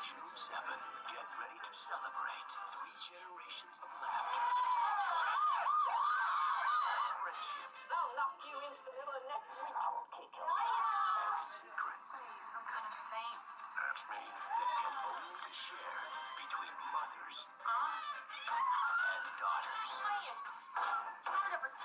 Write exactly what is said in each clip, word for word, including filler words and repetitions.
June seventh, get ready to celebrate three generations of laughter, friendship, I'll knock you into the middle of next week. I will kick you. and secrets. Please, some kind of saint. That means that can only be shared between mothers Huh? and daughters. Please. Start over.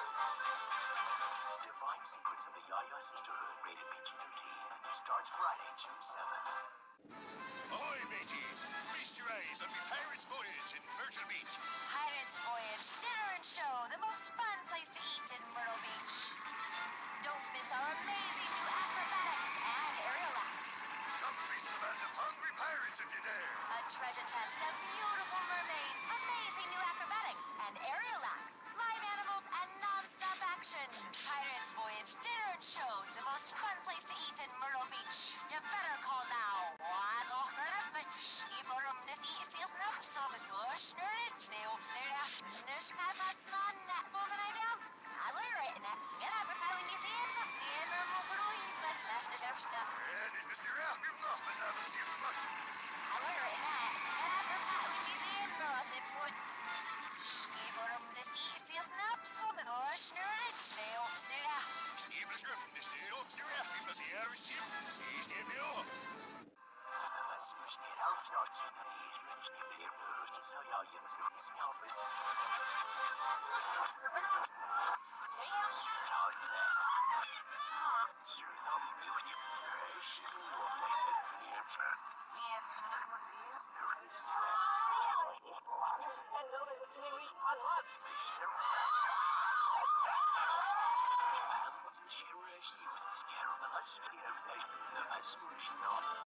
Divine Secrets of the Yaya Sisterhood, rated P G thirteen, starts Friday, June seventh. Ahoy, mateys! Feast your eyes on the Pirate's Voyage in Myrtle Beach. Pirates Voyage Dinner and Show, the most fun place to eat in Myrtle Beach. Don't miss our amazing new acrobatics and aerial acts. Come feast the band of hungry pirates if you dare. A treasure chest of beautiful mermaids, amazing new acrobatics and aerial acts, live animals, and non-stop action. Pirates Voyage Dinner and Show, the most fun place to eat in Myrtle Beach. You better call now. Het is dus nu echt weer nog met hebben ze Even schrift is de heel stuur, ik was hier ergens zien. Zie je het wel? Als je steeds afstaat, zie je weer bewust, zo jouw jongens nog eens helpen. Yes, that's what it is. And know that it's new week on what? Cherish youth, yeah, let's get away. As soon as you know.